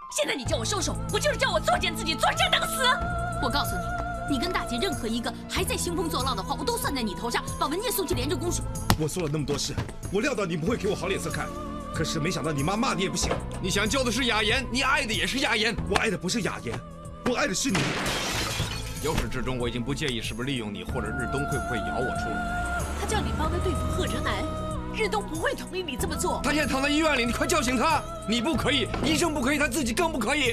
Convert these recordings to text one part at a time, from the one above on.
现在你叫我收手，不就是叫我作践自己，作战当死？我告诉你，你跟大姐任何一个还在兴风作浪的话，我都算在你头上，把文件送去廉政公署。 我做了那么多事，我料到你不会给我好脸色看，可是没想到你妈骂你也不行。 你想救的是雅妍，你爱的也是雅妍。 我爱的不是雅妍，我爱的是你。 由始至终，我已经不介意是不是利用你，或者日东会不会咬我出来。 他叫你帮他对付贺哲南，日东不会同意你这么做。 他现在躺在医院里，你快叫醒他！你不可以，医生不可以，他自己更不可以。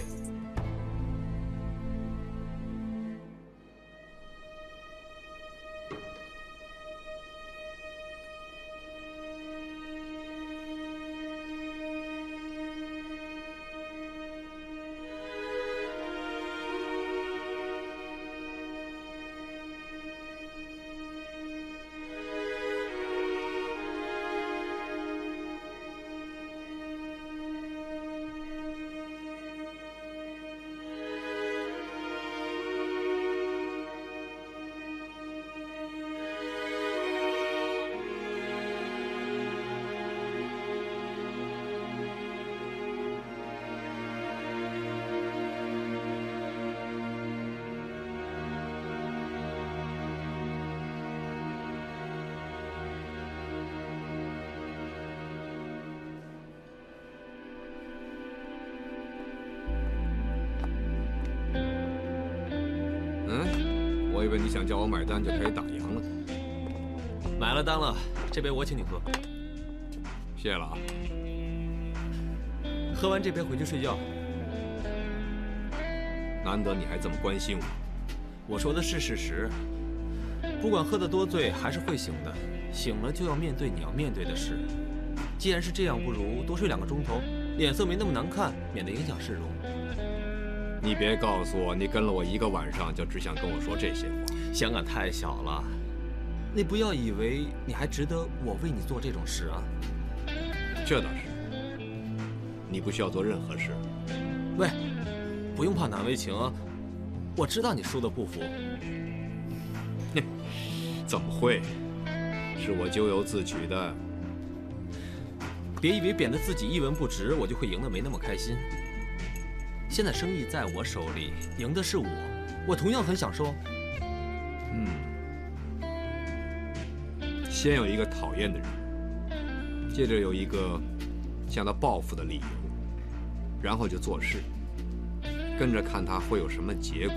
我以为你想叫我买单就开始打烊了。 买了单了，这杯我请你喝。 谢了啊。 喝完这杯回去睡觉。 难得你还这么关心我。 我说的是事实。不管喝得多醉，还是会醒的。醒了就要面对你要面对的事。既然是这样，不如多睡2个钟头，脸色没那么难看，免得影响市容。 你别告诉我，你跟了我1个晚上，就只想跟我说这些话。 香港太小了，你不要以为你还值得我为你做这种事啊。 这倒是，你不需要做任何事。 喂，不用怕难为情啊，我知道你输得不服。 怎么会？是我咎由自取的。 别以为贬得自己一文不值，我就会赢得没那么开心。现在生意在我手里，赢的是我，我同样很享受。 先有一个讨厌的人，接着有一个向他报复的理由，然后就做事，跟着看他会有什么结果。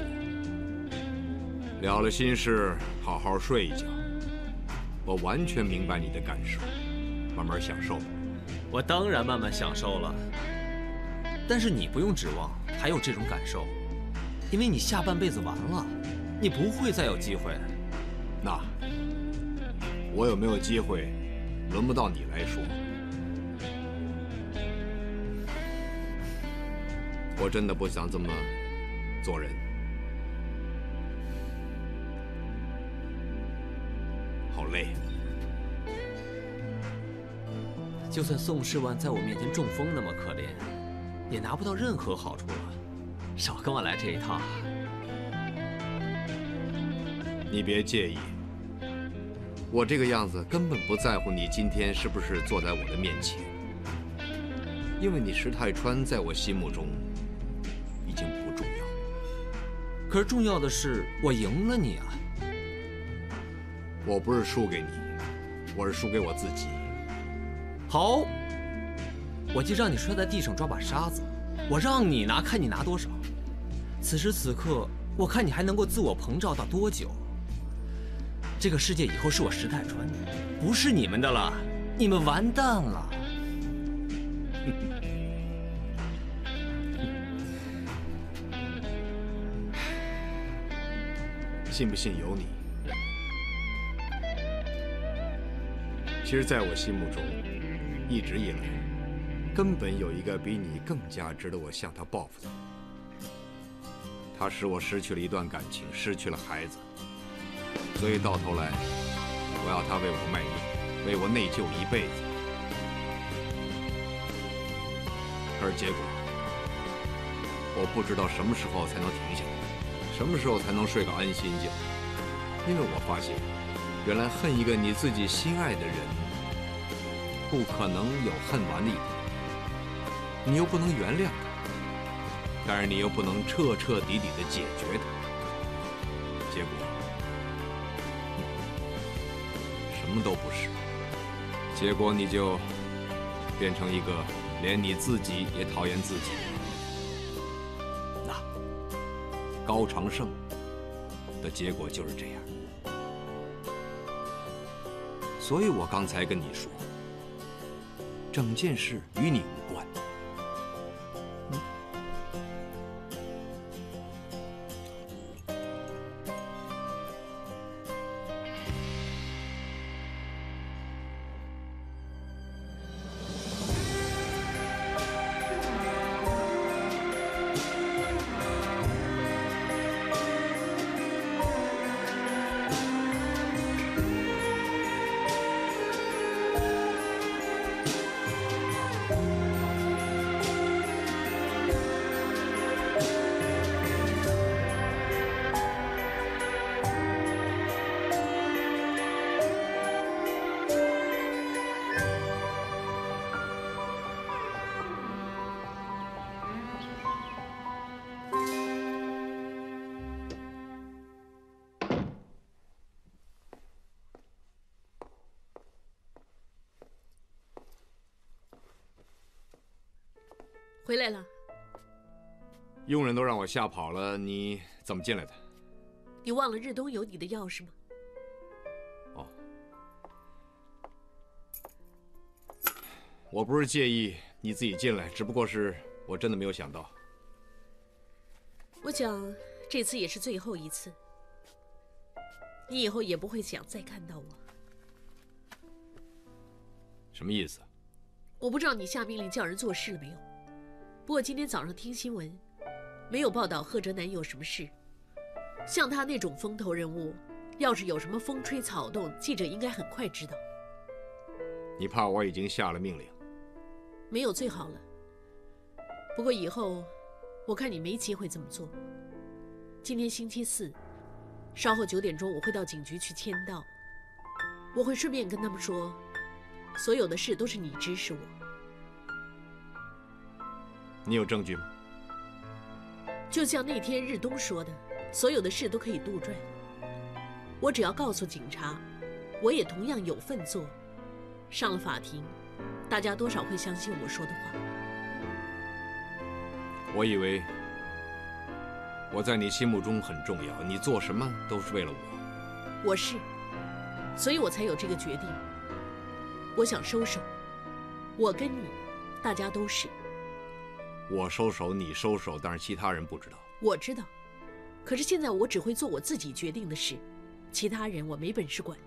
了了心事，好好睡一觉。我完全明白你的感受，慢慢享受。 我当然慢慢享受了，但是你不用指望还有这种感受，因为你下半辈子完了，你不会再有机会。 那我有没有机会，轮不到你来说。我真的不想这么做人。好累。 就算宋世万在我面前中风那么可怜，也拿不到任何好处了。少跟我来这一套。 你别介意，我这个样子根本不在乎你今天是不是坐在我的面前，因为你石泰川在我心目中已经不重要。 可是重要的是，我赢了你啊！ 我不是输给你，我是输给我自己。 好，我就让你摔在地上抓把沙子，我让你拿，看你拿多少。此时此刻，我看你还能够自我膨胀到多久。这个世界以后是我石泰川的，不是你们的了，你们完蛋了。 信不信由你。其实，在我心目中，一直以来，根本有一个比你更加值得我向他报复的。他使我失去了一段感情，失去了孩子，所以到头来，我要他为我卖命，为我内疚一辈子。可是结果，我不知道什么时候才能停下来，什么时候才能睡个安心觉，因为我发现，原来恨一个你自己心爱的人，不可能有恨完的一天，你又不能原谅他， 但是你又不能彻彻底底的解决它，结果什么都不是，结果你就变成一个连你自己也讨厌自己。那高长胜的结果就是这样。所以我刚才跟你说，整件事与你无关。 回来了。 佣人都让我吓跑了，你怎么进来的？ 你忘了日东有你的钥匙吗？ 哦，我不是介意你自己进来，只不过是我真的没有想到。 我想这次也是最后一次，你以后也不会想再看到我。 什么意思？ 我不知道你下命令叫人做事了没有，不过今天早上听新闻，没有报道贺哲南有什么事。像他那种风头人物，要是有什么风吹草动，记者应该很快知道。 你怕我已经下了命令？ 没有最好了。不过以后我看你没机会这么做。今天星期四，稍后9点钟我会到警局去签到，我会顺便跟他们说，所有的事都是你指使我。 你有证据吗？ 就像那天日东说的，所有的事都可以杜撰。我只要告诉警察，我也同样有份做，上了法庭，大家多少会相信我说的话。 我以为我在你心目中很重要，你做什么都是为了我。 我是，所以我才有这个决定。我想收手，我跟你，大家都是。 我收手，你收手，但是其他人不知道。 我知道，可是现在我只会做我自己决定的事，其他人我没本事管。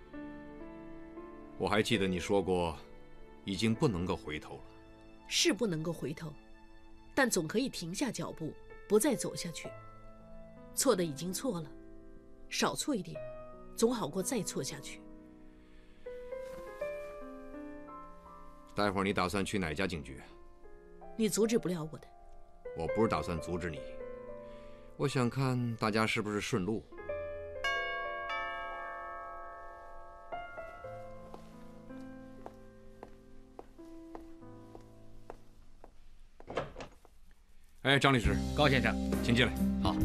我还记得你说过，已经不能够回头了。 是不能够回头，但总可以停下脚步，不再走下去。错的已经错了，少错一点，总好过再错下去。 待会儿你打算去哪家警局？ 你阻止不了我的。 我不是打算阻止你，我想看大家是不是顺路。哎，张律师， 高先生， 请进来。 好。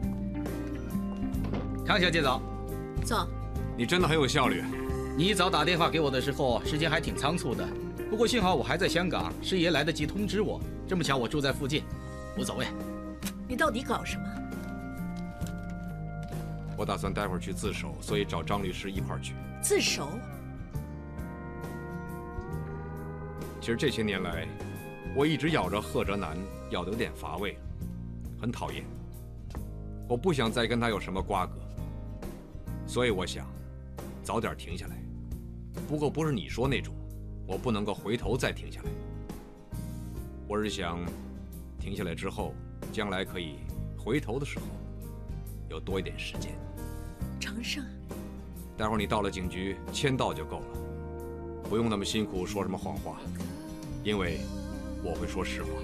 康小姐早。 早。 你真的很有效率。 你一早打电话给我的时候，时间还挺仓促的。不过幸好我还在香港，师爷来得及通知我。这么巧，我住在附近，无所谓。 你到底搞什么？ 我打算待会儿去自首，所以找张律师一块儿去。 自首？ 其实这些年来，我一直咬着贺哲南，咬得有点乏味，很讨厌。我不想再跟他有什么瓜葛，所以我想早点停下来。不过不是你说那种，我不能够回头再停下来。我是想停下来之后，将来可以回头的时候有多一点时间。 长胜， 待会儿你到了警局签到就够了，不用那么辛苦说什么谎话，因为我会说实话。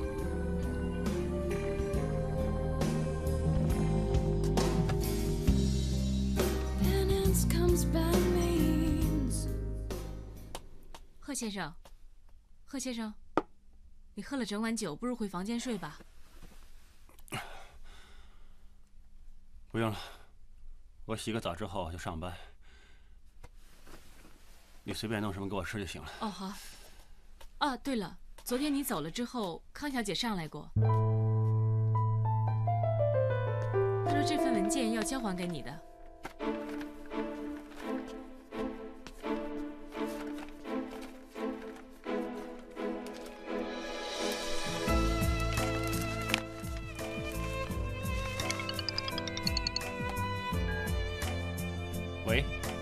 贺先生，贺先生，你喝了整晚酒，不如回房间睡吧。 不用了，我洗个澡之后就上班。你随便弄什么给我吃就行了。 哦，好。啊，对了，昨天你走了之后，康小姐上来过，她说这份文件要交还给你的。 喂，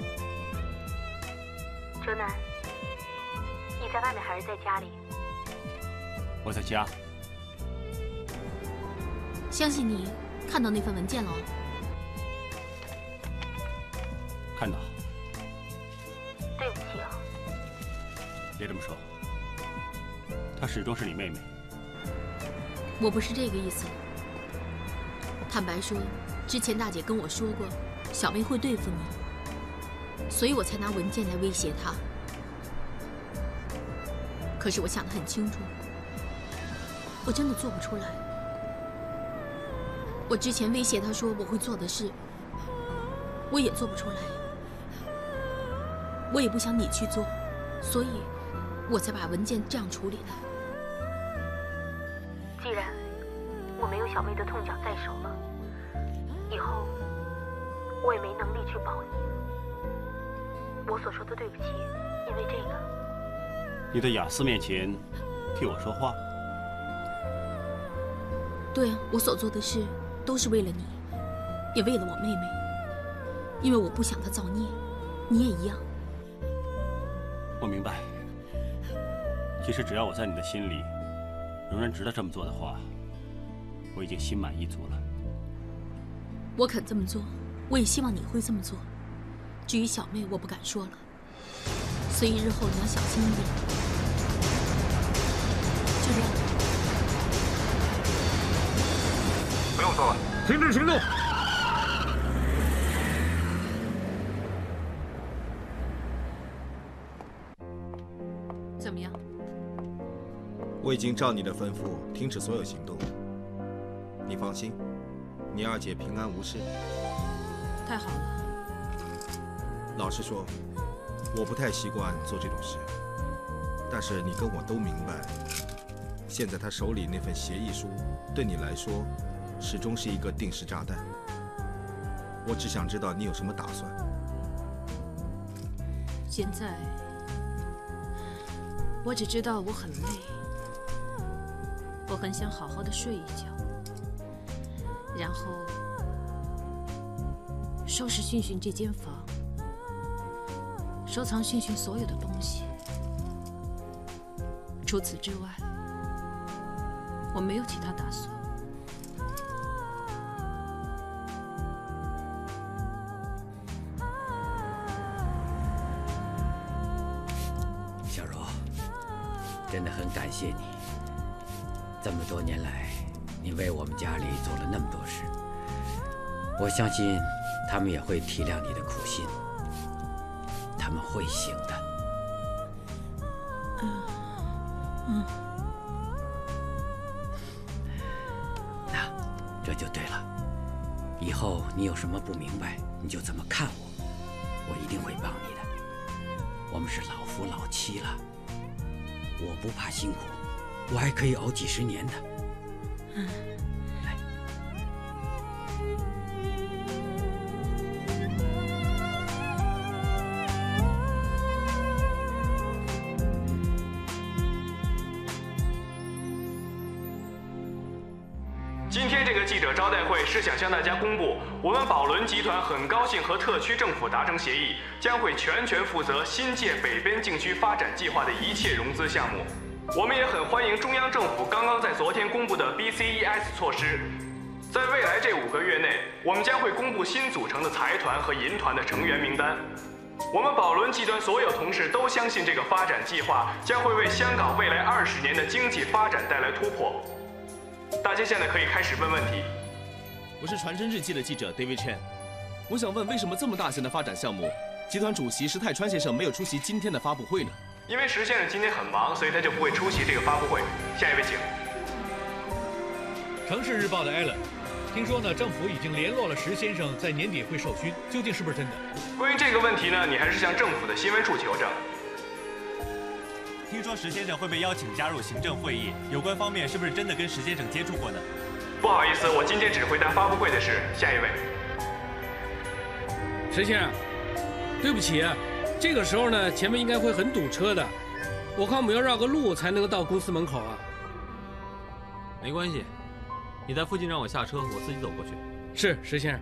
哲南，你在外面还是在家里？ 我在家。 相信你看到那份文件了。 看到。 对不起啊。 别这么说，她始终是你妹妹。 我不是这个意思。坦白说，之前大姐跟我说过，小妹会对付你，所以我才拿文件来威胁她。可是我想得很清楚，我真的做不出来。我之前威胁她说我会做的事，我也做不出来。我也不想你去做，所以我才把文件这样处理的。 既然我没有小妹的痛脚在手了，以后我也没能力去保你。我所说的对不起，因为这个。 你在雅思面前替我说话？ 对啊，我所做的事都是为了你，也为了我妹妹，因为我不想她造孽，你也一样。 我明白。其实只要我在你的心里仍然值得这么做的话，我已经心满意足了。 我肯这么做，我也希望你会这么做。至于小妹，我不敢说了，所以日后你要小心一点。就这样。 不用做了，停止行动！ 怎么样？ 我已经照你的吩咐停止所有行动。你放心，你二姐平安无事。 太好了。 老实说，我不太习惯做这种事，但是你跟我都明白，现在他手里那份协议书对你来说始终是一个定时炸弹。我只想知道你有什么打算。 现在我只知道我很累，我很想好好的睡一觉，然后收拾训训这间房，收藏训训所有的东西。除此之外，我没有其他打算。 小柔，真的很感谢你。这么多年来，你为我们家里做了那么多事，我相信他们也会体谅你的苦心，他们会行的。那这就对了。以后你有什么不明白，你就怎么看我，我一定会帮你的。我们是老夫老妻了，我不怕辛苦，我还可以熬几十年的。来。 今天这个记者招待会是想向大家公布，我们宝轮集团很高兴和特区政府达成协议，将会全权负责新界北边境区发展计划的一切融资项目。我们也很欢迎中央政府刚刚在昨天公布的 BCES 措施。在未来这5个月内，我们将会公布新组成的财团和银团的成员名单。我们宝轮集团所有同事都相信这个发展计划将会为香港未来20年的经济发展带来突破。大家现在可以开始问问题。 我是传真日记的记者 David Chen， 我想问，为什么这么大型的发展项目，集团主席石泰川先生没有出席今天的发布会呢？ 因为石先生今天很忙，所以他就不会出席这个发布会。下一位请。 城市日报的 Allen， 听说呢，政府已经联络了石先生，在年底会授勋，究竟是不是真的？ 关于这个问题呢，你还是向政府的新闻处求证。 听说石先生会被邀请加入行政会议，有关方面是不是真的跟石先生接触过呢？ 不好意思，我今天只回答发布会的事。下一位。 石先生，对不起，这个时候呢，前面应该会很堵车的，我看我们要绕个路才能够到公司门口啊。 没关系，你在附近让我下车，我自己走过去。 是，石先生。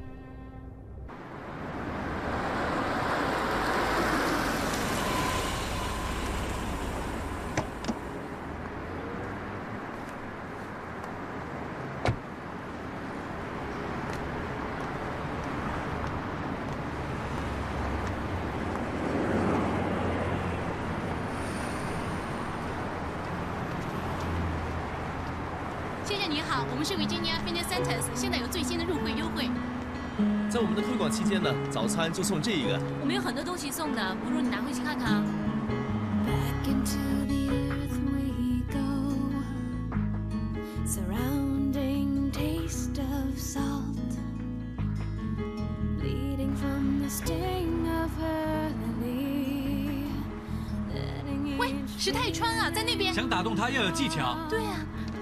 先生你好，我们是 Virginia Fitness Centers， 现在有最新的入会优惠。 在我们的推广期间呢，早餐就送这一个。 我们有很多东西送的，不如你拿回去看看啊。喂，石泰川啊，在那边。 想打动他要有技巧。 对啊。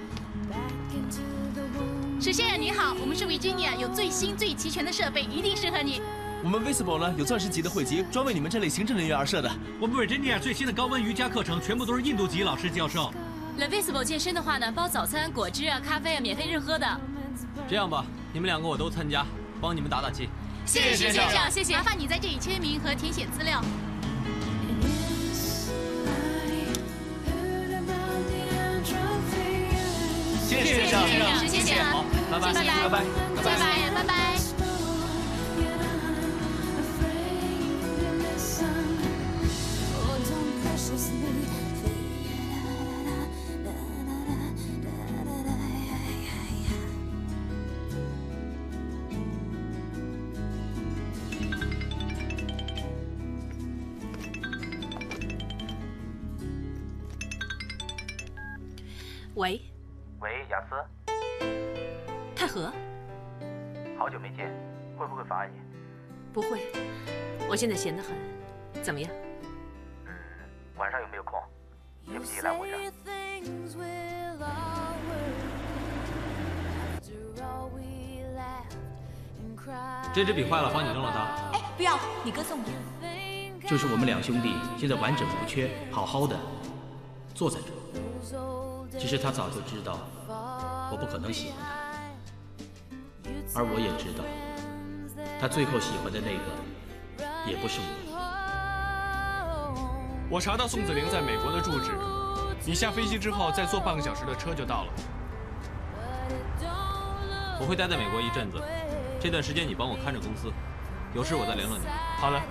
石先生你好，我们是 Virginia， 有最新最齐全的设备，一定适合你。 我们 Visible 呢有钻石级的会籍，专为你们这类行政人员而设的。 我们 Virginia 最新的高温瑜伽课程，全部都是印度籍老师教授。 The Visible 健身的话呢，包早餐、果汁啊、咖啡啊，免费任喝的。 这样吧，你们两个我都参加，帮你们打打气。 谢谢石先生，谢谢。麻烦你在这里签名和填写资料。 谢谢先生， 石先生， 好，拜拜，拜拜， 拜拜，拜拜。喂。 喂，雅思。 太和。 好久没见，会不会妨碍你？ 不会，我现在闲得很。怎么样？ 晚上有没有空？介不介意来我这儿？ 这支笔坏了，帮你扔了它。 哎，不要，你哥送的。 就是我们两兄弟现在完整无缺，好好的坐在这儿。其实他早就知道我不可能喜欢他，而我也知道他最后喜欢的那个也不是我。 我查到宋子玲在美国的住址，你下飞机之后再坐半个小时的车就到了。 我会待在美国一阵子，这段时间你帮我看着公司，有事我再联络你。 好的。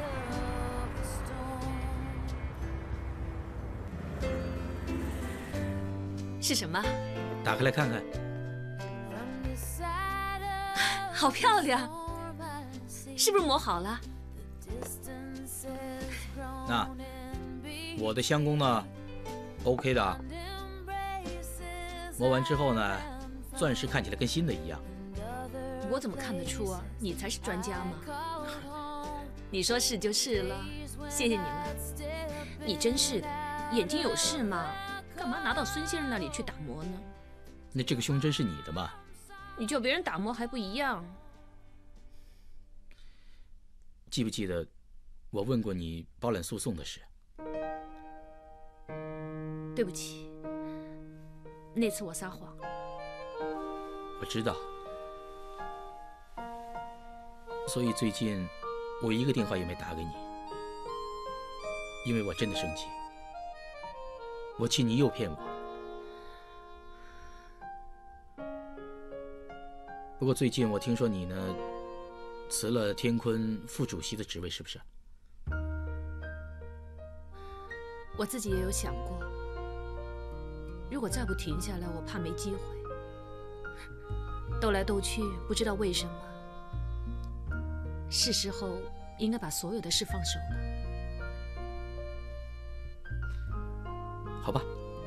是什么？ 打开来看看。 好漂亮，是不是磨好了？ 那我的相公呢 ？OK 的。磨完之后呢，钻石看起来跟新的一样。 我怎么看得出啊？你才是专家嘛。你说是就是了，谢谢你了。你真是的，眼睛有事吗？干嘛拿到孙先生那里去打磨呢？ 那这个胸针是你的吗？ 你叫别人打磨还不一样？ 记不记得我问过你保揽诉讼的事？ 对不起，那次我撒谎。 我知道，所以最近我一个电话也没打给你，因为我真的生气。我气你诱骗我。不过最近我听说你呢，辞了天坤副主席的职位，是不是？ 我自己也有想过，如果再不停下来，我怕没机会。斗来斗去，不知道为什么，是时候应该把所有的事放手了。 好吧，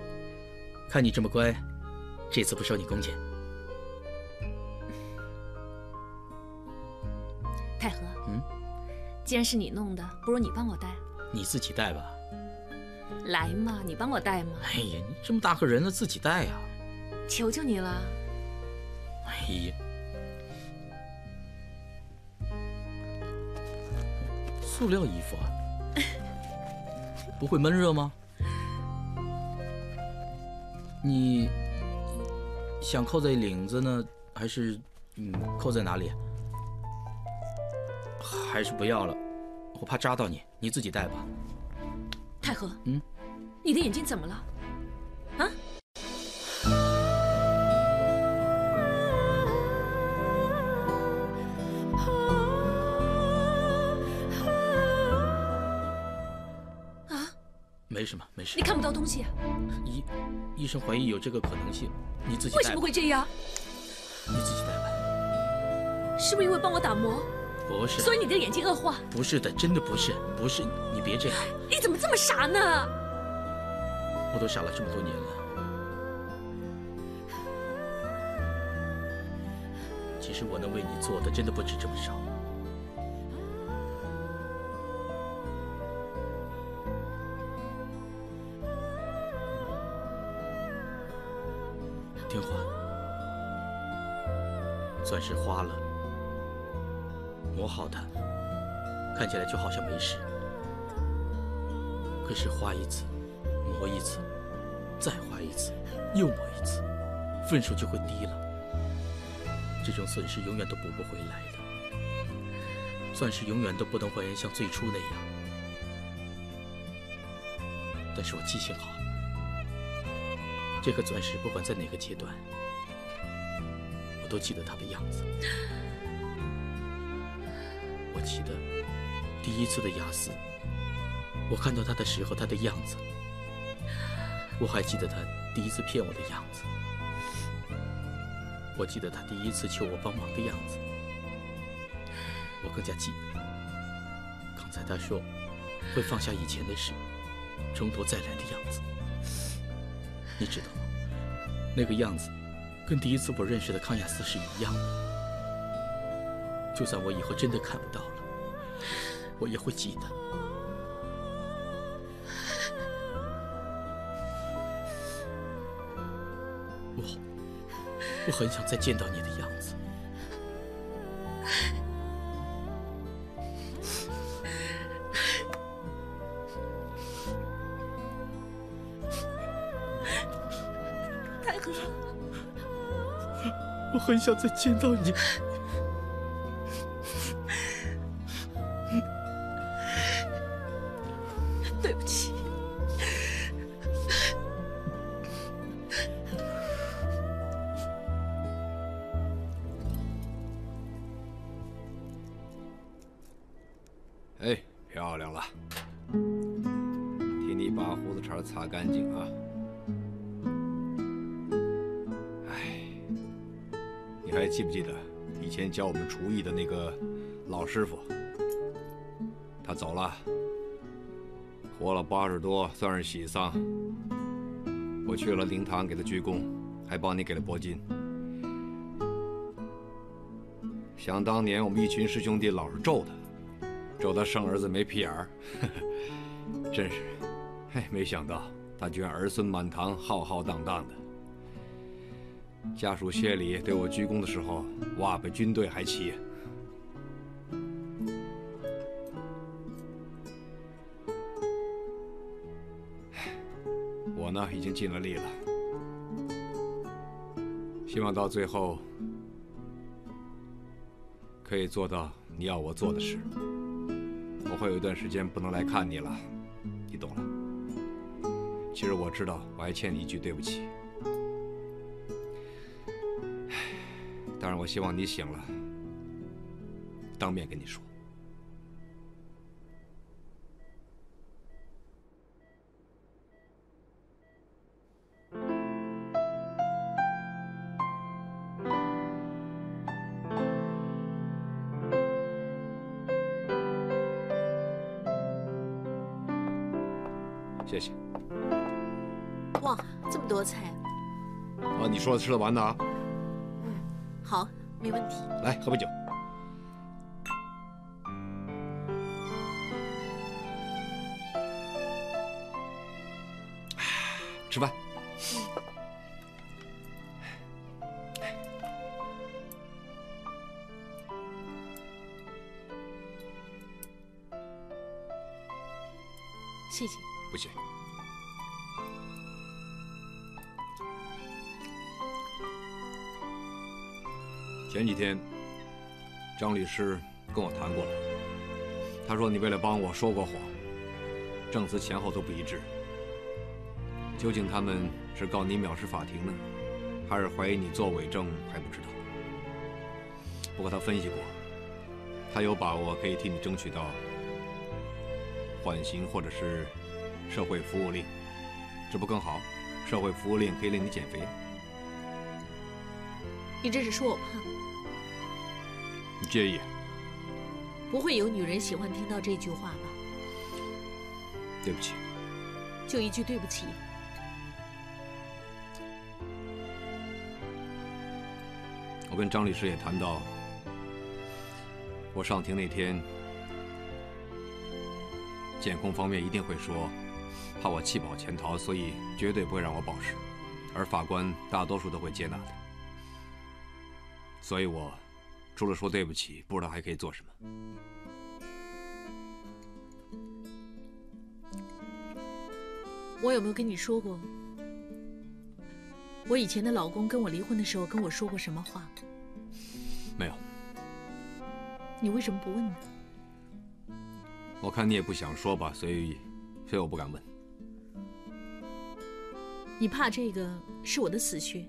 看你这么乖，这次不收你工钱。 太和，既然是你弄的，不如你帮我带。 你自己带吧。 来嘛，你帮我带嘛。 哎呀，你这么大个人了，自己带呀。 求求你了。 哎呀，塑料衣服啊，不会闷热吗？你想扣在领子呢，还是扣在哪里？还是不要了，我怕扎到你，你自己带吧。 太和，你的眼睛怎么了？啊？ 没什么，没事。 你看不到东西啊？ 医生怀疑有这个可能性，你自己带吧。 为什么会这样？ 你自己带吧。 是不是因为帮我打磨？ 不是。 所以你的眼睛恶化？ 不是的，真的不是，不是。你别这样。 你怎么这么傻呢？ 我都傻了这么多年了。其实我能为你做的真的不止这么少。听话，钻石花了，磨好它，看起来就好像没事。可是花一次，磨一次，再花一次，又磨一次，分数就会低了。这种损失永远都补不回来的，钻石永远都不能还原像最初那样。但是我记性好。这颗钻石不管在哪个阶段，我都记得它的样子。我记得第一次的雅思，我看到它的时候它的样子。我还记得他第一次骗我的样子。我记得他第一次求我帮忙的样子。我更加记得刚才他说会放下以前的事，从头再来的样子。你知道吗？那个样子跟第一次我认识的康雅思是一样的。就算我以后真的看不到了，我也会记得。我很想再见到你的样子。 太和， 我很想再见到你。 对不起。 哎，漂亮了！替你把胡子茬擦干净啊！哎，你还记不记得以前教我们厨艺的那个老师傅？他走了，活了80多，算是喜丧。我去了灵堂给他鞠躬，还帮你给了铂金。想当年我们一群师兄弟老是咒他。咒他生儿子没屁眼儿，真是，哎，没想到他居然儿孙满堂，浩浩荡荡的。家属谢礼对我鞠躬的时候，哇，比军队还齐。我呢，已经尽了力了，希望到最后可以做到你要我做的事。我会有一段时间不能来看你了，你懂了。其实我知道我还欠你一句对不起。当然，我希望你醒了，当面跟你说。谢谢。 哇，这么多菜！ 啊，你说的吃得完的啊？ 好，没问题。 来，喝杯酒。 吃饭。 谢谢。 不谢。前几天，张律师跟我谈过了，他说你为了帮我说过谎，证词前后都不一致。究竟他们是告你藐视法庭呢，还是怀疑你做伪证，还不知道。不过他分析过，他有把握可以替你争取到缓刑或者是社会服务令，这不更好？社会服务令可以令你减肥。 你这是说我胖？ 你介意？ 不会有女人喜欢听到这句话吧？ 对不起。 就一句对不起。 我跟张律师也谈到，我上庭那天，检控方面一定会说，怕我弃保潜逃，所以绝对不会让我保释，而法官大多数都会接纳的。所以我除了说对不起，不知道还可以做什么。 我有没有跟你说过，我以前的老公跟我离婚的时候跟我说过什么话？ 没有。 你为什么不问呢？ 我看你也不想说吧，所以我不敢问。 你怕这个是我的死穴？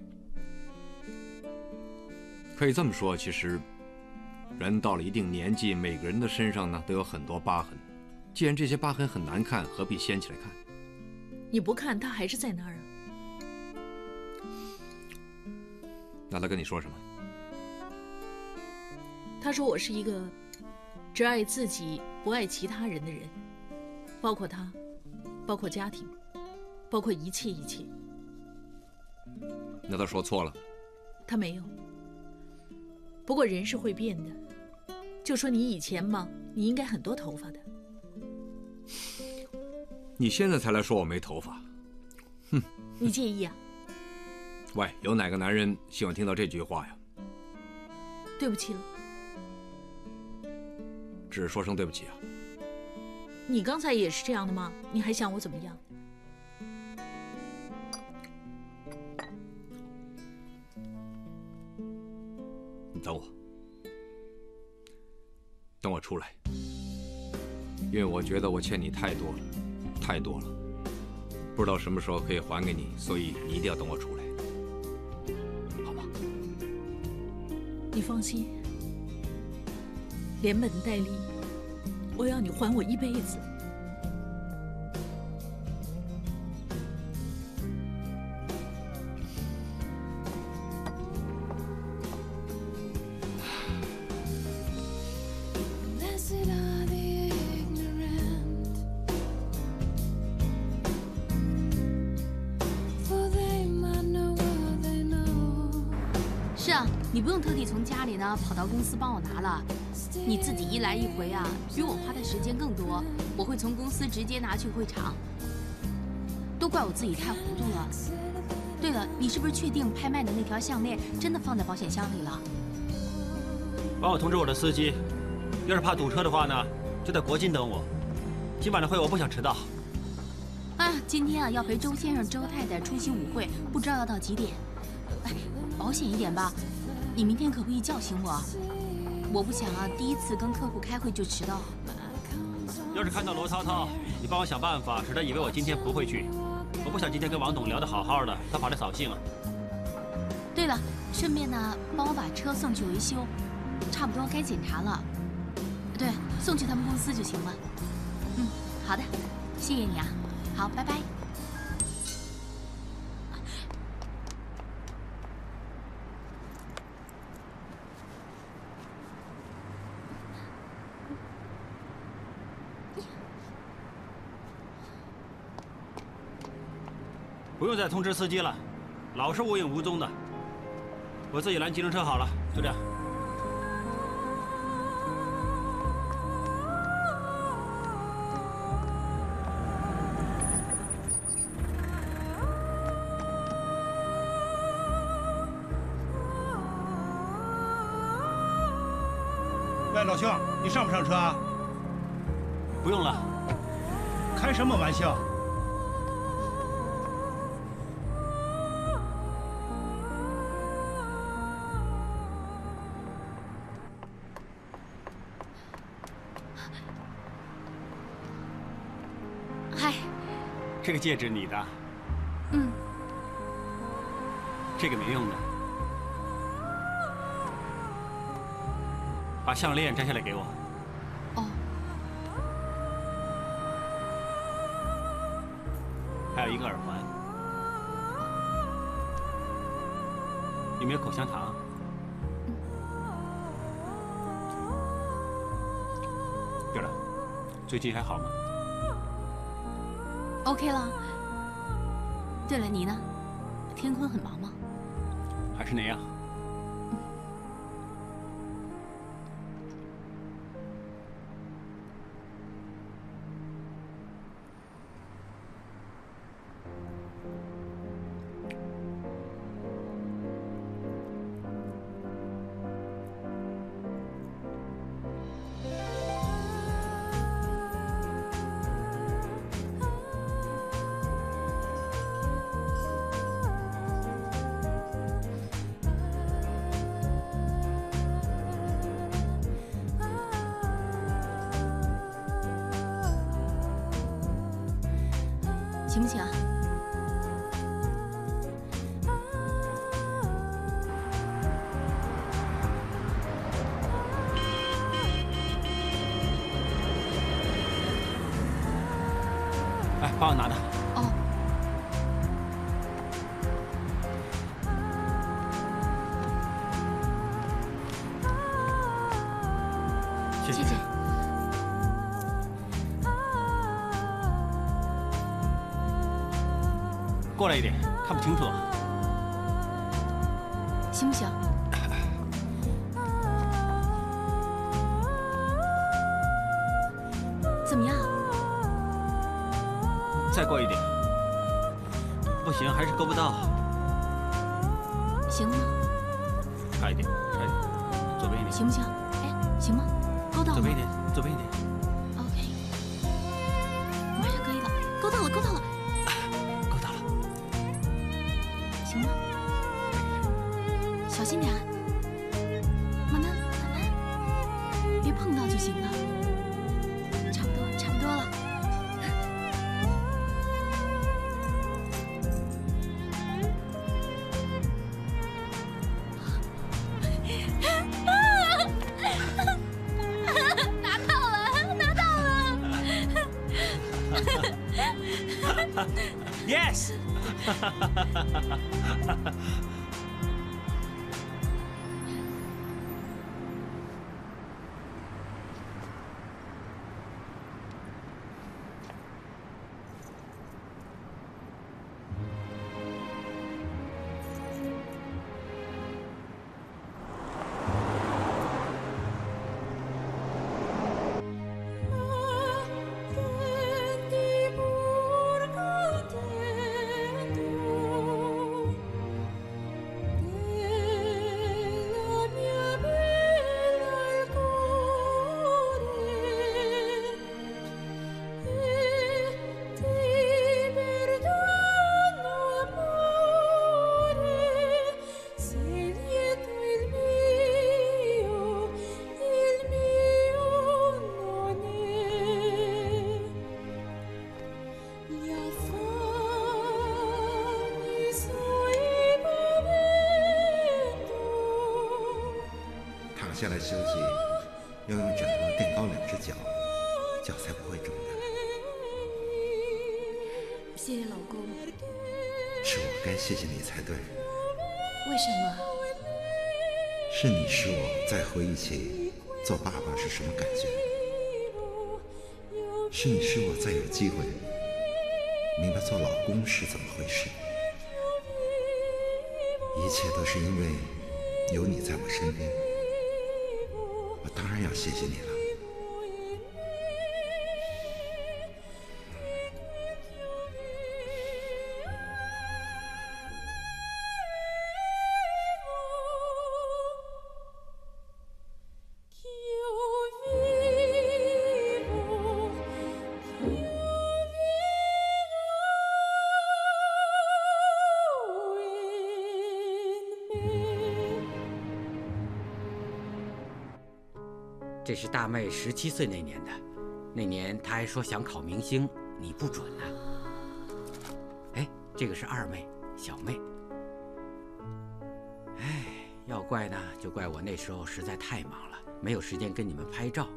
可以这么说，其实人到了一定年纪，每个人的身上呢都有很多疤痕。既然这些疤痕很难看，何必掀起来看？ 你不看，它还是在那儿啊。 那他跟你说什么？ 他说我是一个只爱自己不爱其他人的人，包括他，包括家庭，包括一切一切。 那他说错了？ 他没有。不过人是会变的，就说你以前嘛，你应该很多头发的。 你现在才来说我没头发，哼！ 你介意啊？ 喂，有哪个男人喜欢听到这句话呀？ 对不起了。 只是说声对不起啊。 你刚才也是这样的吗？你还想我怎么样？ 你等我，等我出来，因为我觉得我欠你太多了，太多了，不知道什么时候可以还给你，所以你一定要等我出来，好吗？ 你放心，连本带利，我要你还我一辈子。 是啊，你不用特地从家里呢跑到公司帮我拿了，你自己一来一回啊，比我花的时间更多。我会从公司直接拿去会场，都怪我自己太糊涂了。对了，你是不是确定拍卖的那条项链真的放在保险箱里了？ 帮我通知我的司机，要是怕堵车的话呢，就在国金等我。今晚的会我不想迟到。 啊，今天啊要陪周先生、周太太出席舞会，不知道要到几点。哎，保险一点吧，你明天可不可以叫醒我？我不想啊，第一次跟客户开会就迟到。 要是看到罗涛涛，你帮我想办法，使他以为我今天不会去。我不想今天跟王董聊得好好的，他跑来扫兴了。 对了，顺便呢，帮我把车送去维修，差不多该检查了。对，送去他们公司就行了。嗯，好的，谢谢你啊。好，拜拜。 不用再通知司机了，老是无影无踪的。我自己拦计程车好了，就这样。 喂，老兄，你上不上车啊？ 不用了。 开什么玩笑？ 嗨， 这个戒指你的？ 嗯。 这个没用的。把项链摘下来给我。 哦。 还有一个耳环。有没有口香糖？对了，最近还好吗？ OK 了。对了，你呢？天坤很忙吗？ 还是那样。 行不行啊？ 来，帮我拿的。 哦。 谢谢。 过来一点，看不清楚。 行不行？怎么样？ 再过一点。不行，还是够不到。 行吗？ 差一点，差一点，左边一点。 行不行？哎，行吗？够到吗？ 左边一点，左边一点。 OK， 马上可以了，够到了，够到了。 行吗？小心点，慢慢慢慢，别碰到就行了。差不多，差不多了。拿到了，拿到了。 Yes。 下来休息，要用枕头垫高2只脚，脚才不会肿的。 谢谢老公。 是我该谢谢你才对。 为什么？ 是你使我再回忆起做爸爸是什么感觉，是你使我再有机会明白做老公是怎么回事。一切都是因为有你在我身边。 我当然要谢谢你了。 这是大妹17岁那年的，那年她还说想考明星，你不准呢。哎，这个是二妹，小妹。哎，要怪呢，就怪我那时候实在太忙了，没有时间跟你们拍照。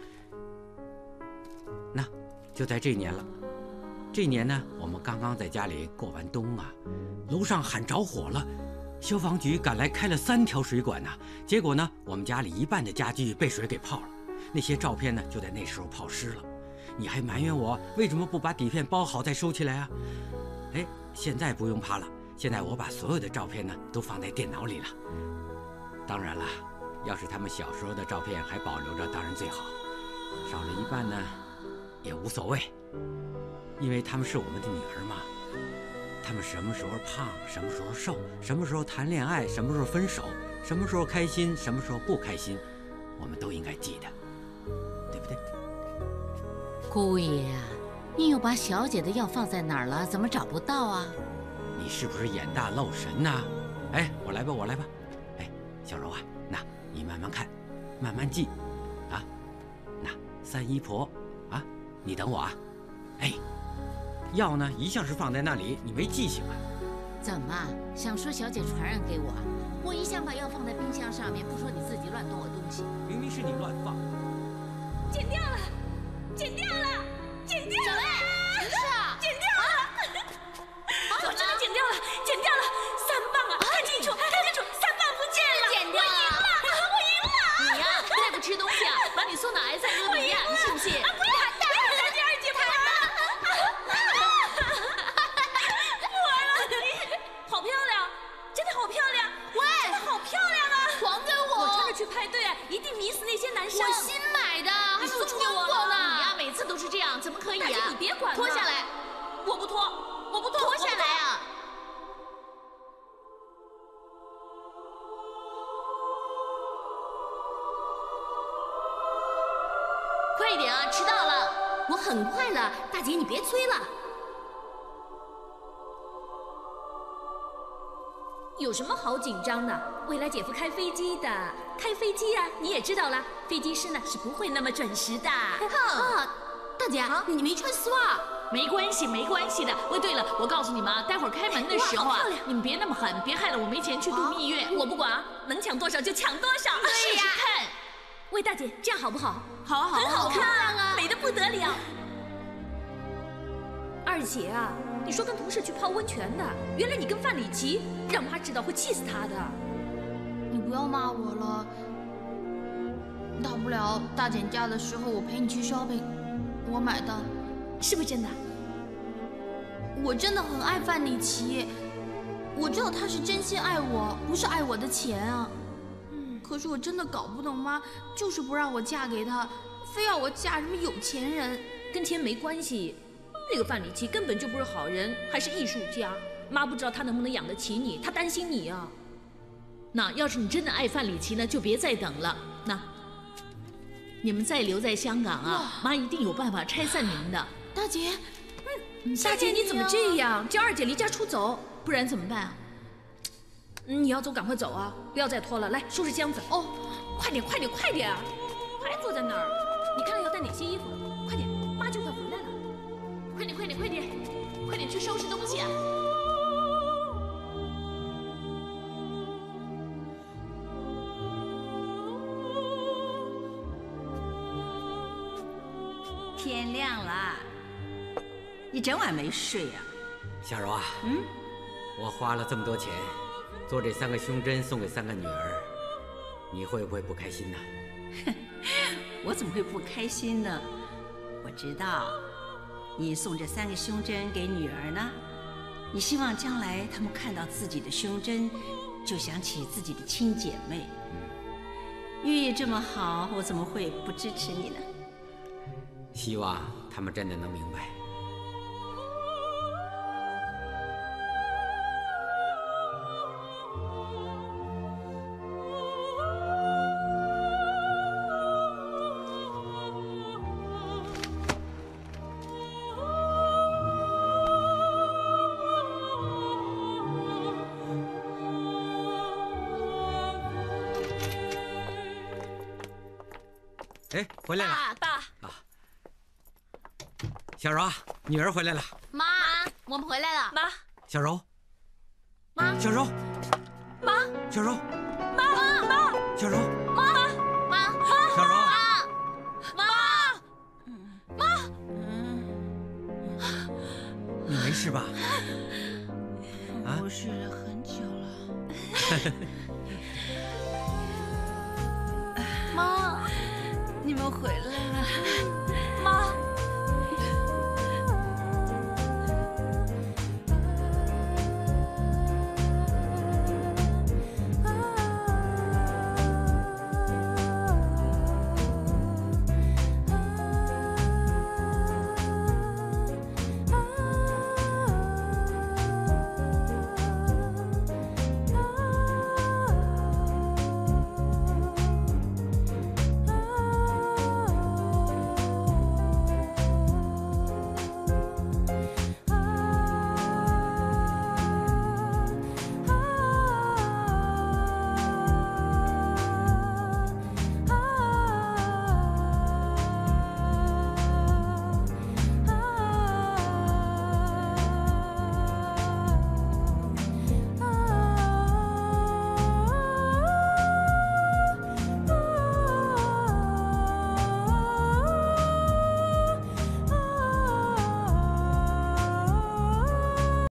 那，就在这年了。这年呢，我们刚刚在家里过完冬啊，楼上喊着火了。消防局赶来开了3条水管呢，结果呢，我们家里一半的家具被水给泡了，那些照片呢就在那时候泡湿了。你还埋怨我为什么不把底片包好再收起来啊？哎，现在不用怕了，现在我把所有的照片呢都放在电脑里了。当然了，要是他们小时候的照片还保留着，当然最好，少了一半呢也无所谓，因为他们是我们的女儿嘛。他们什么时候胖，什么时候瘦，什么时候谈恋爱，什么时候分手，什么时候开心，什么时候不开心，我们都应该记得，对不对？ 姑爷啊，你又把小姐的药放在哪儿了？怎么找不到啊？ 你是不是眼大漏神呐？哎，我来吧，我来吧。哎，小柔啊，那你慢慢看，慢慢记，啊，那三姨婆，啊，你等我啊。哎。药呢，一向是放在那里，你没记性啊？ 怎么想说小姐传染给我？我一向把药放在冰箱上面，不说你自己乱动我东西。 明明是你乱放。 剪掉了，剪掉了，剪掉了！ 小妹，是啊， 剪掉了！我真的剪掉了，剪掉了，3磅啊！看清楚，看清楚，3磅不见了！ 剪掉了！ 我赢了！ 你呀，再不吃东西啊，把你送到埃塞俄比亚，你信不信？ 不要！去派对啊，一定迷死那些男生。 我新买的，还没有穿过呢。你呀，每次都是这样，怎么可以啊？ 大姐，你别管了， 脱下来。 我不脱，我不脱， 脱下来啊！快一点啊，迟到了。我很快了，大姐你别催了。 有什么好紧张的？未来姐夫开飞机的，开飞机啊，你也知道了，飞机师呢是不会那么准时的。 啊，大姐，你没穿丝袜。 没关系，没关系的。哦，对了，我告诉你们啊，待会儿开门的时候啊，你们别那么狠，别害了我没钱去度蜜月。 我不管，能抢多少就抢多少。 试试看。 魏大姐，这样好不好？ 好，好， 很好看啊， 美得不得了。二姐啊，你说跟同事去泡温泉的，原来你跟范里奇，让妈知道会气死她的。 你不要骂我了，大不了大减价的时候我陪你去 shopping， 我买的， 是不是真的？ 我真的很爱范里奇，我知道他是真心爱我，不是爱我的钱啊。可是我真的搞不懂妈就是不让我嫁给他，非要我嫁什么有钱人。 跟钱没关系。那个范里奇根本就不是好人，还是艺术家。妈不知道他能不能养得起你，她担心你啊。 那要是你真的爱范里奇呢，就别再等了。那你们再留在香港啊，妈一定有办法拆散你们的。 大姐， 大姐你怎么这样？叫二姐离家出走， 不然怎么办啊？ 你要走赶快走啊，不要再拖了。来，收拾箱子。哦，快点，快点，快点！还坐在那儿？你看看要带哪些衣服？快点，妈就快回来了。 快点，快点，快点，快点去收拾东西啊！ 天亮了，你整晚没睡呀？ 小柔啊，我花了这么多钱做这3个胸针送给3个女儿，你会不会不开心呢？ 我怎么会不开心呢？我知道。你送这3个胸针给女儿呢，你希望将来她们看到自己的胸针，就想起自己的亲姐妹。寓意这么好，我怎么会不支持你呢？ 希望她们真的能明白。 哎，回来了。 爸。 小柔，女儿回来了。 妈，我们回来了。 妈。 小柔。 妈。 小柔。 妈。 小柔。 妈。 小柔。 妈。 小柔。 妈。 你没事吧？啊？ 我睡了很久了。 妈， 你们回来了。